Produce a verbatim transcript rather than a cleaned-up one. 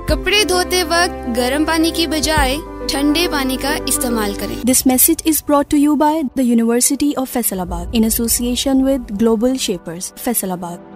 कपड़े धोते वक्त गर्म पानी की बजाय ठंडे पानी का इस्तेमाल करें। This message is brought to you by the University of Faisalabad in association with Global Shapers, Faisalabad.